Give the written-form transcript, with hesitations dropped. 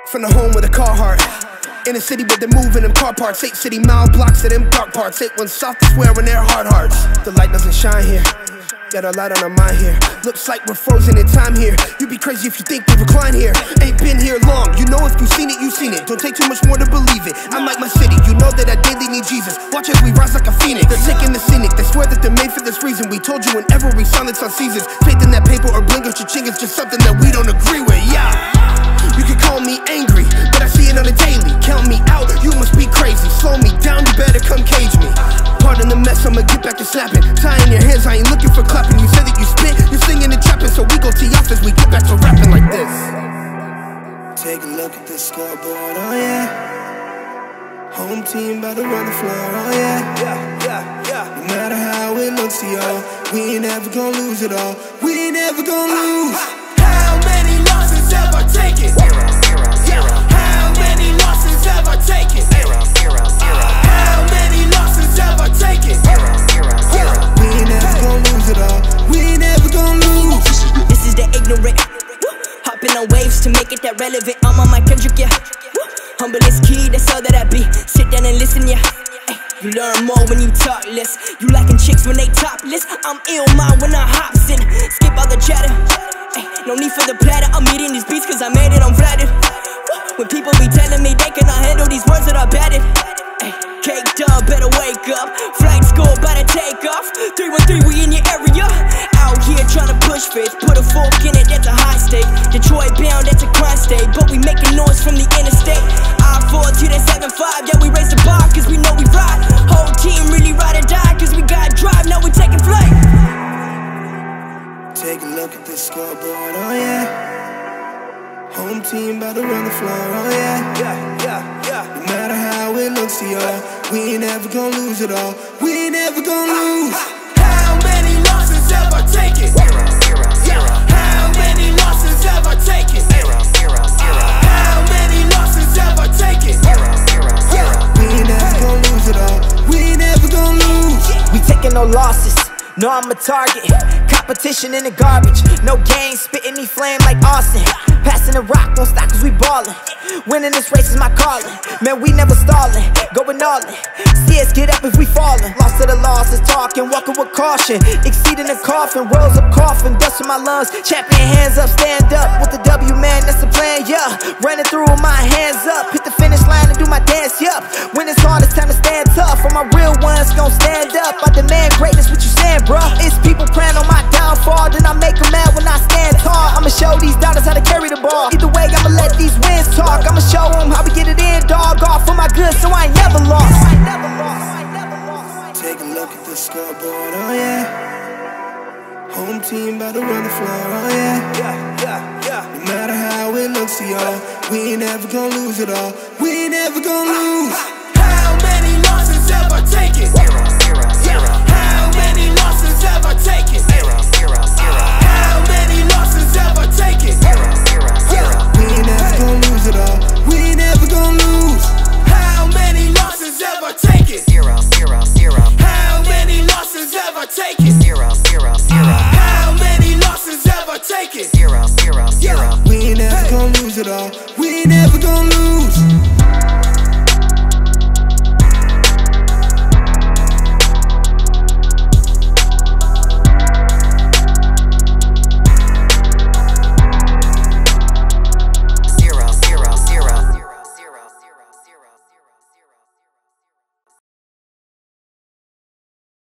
From the home with a car heart. In a city where they're moving them car parts. 8 city mile blocks of them dark parts. 8 ones soft to swear when they're hard hearts. The light doesn't shine here. Got a light on our mind here. Looks like we're frozen in time here. You'd be crazy if you think we recline here. Ain't been here long. You know if you seen it, you seen it. Don't take too much more to believe it. I'm like my city. You know that I daily need Jesus. Watch as we rise like a phoenix. They're taking the scenic. They swear that they're made for this reason. We told you whenever we silence our seasons. Faith in that paper or blink out your ching is just something that we don't agree with. Yeah. You can call me angry, but I see it on a daily. Count me out, you must be crazy. Slow me down, you better come cage me. Pardon the mess, I'ma get back to snapping. Tying your hands, I ain't looking for clapping. You said that you spit, you're singing and trapping. So we go to off as we get back to rapping like this. Take a look at the scoreboard, oh yeah. Home team about to run the floor, oh yeah. No matter how it looks to y'all, we ain't ever gonna lose it all. We ain't ever gonna lose. How many losses have I taken? How many losses have I taken? How many losses have I taken? We ain't never gonna lose it all. We ain't never gonna lose. This is the ignorant. Hopping on waves to make it that relevant. I'm on my Kendrick, yeah. Humble is key, that's all that I be. Sit down and listen, yeah. You learn more when you talk less. You liking chicks when they topless. I'm ill mind when I hops in. Skip all the chatter. No need for the platter. I'm eating these beats cause I made it, I'm flattered. When people be telling me they cannot handle these words that I batted. Caked up, better wake up. Flight school, better take off. 313, we in your area. Out here trying to push faith. Put a fork in it, that's a high stake. Detroit bound, that's a crime state. But we making noise from the interstate. I-4 to the 7-5, yeah, we raise the bar cause we know we ride. Whole team really ride or die cause we got drive, now we taking flight. Take a look at the scoreboard, oh yeah. Home team about to run the floor, oh yeah. No matter how it looks to y'all, we ain't ever gonna lose it all. We ain't ever gonna lose. How many losses have I taken? How many losses have I taken? How many losses have I taken? We ain't ever gonna lose it all. We ain't ever gonna lose. We taking no losses. No, I'm a target. Competition in the garbage. No games, spitting me flame like Austin. Passing the rock, don't stop cause we ballin'. Winning this race is my calling. Man, we never stallin', going all in. See us get up if we fallin'. Lost to the loss is talking, walking with caution. Exceeding the coffin, rolls up coughing. Dust in my lungs, champion hands up. Stand up with the W, man, that's the plan, yeah. Running through with my hands up. Hit the finish line and do my dance, yup. When it's hard, it's time to stand tough. For my real ones, gon' stand up. I demand greatness, what you saying, bruh? It's people praying on my downfall, then I make them mad when I stand tall. I'ma show these daughters how to carry the ball. Either way, I'ma let these wins talk. I'ma show them how we get it in, dog. All for my good, so I ain't never lost. Take a look at the scoreboard, oh yeah. Home team about to run the floor, oh yeah. No matter how it looks to y'all, we ain't ever gonna lose it all. We ain't ever gonna lose. How many losses have I taken? How many losses have I taken? How many losses have I taken? We ain't never gonna lose it all. We ain't never gonna lose. How many losses have I taken? How many losses have I taken? How many losses have I taken? We ain't never gonna lose it all.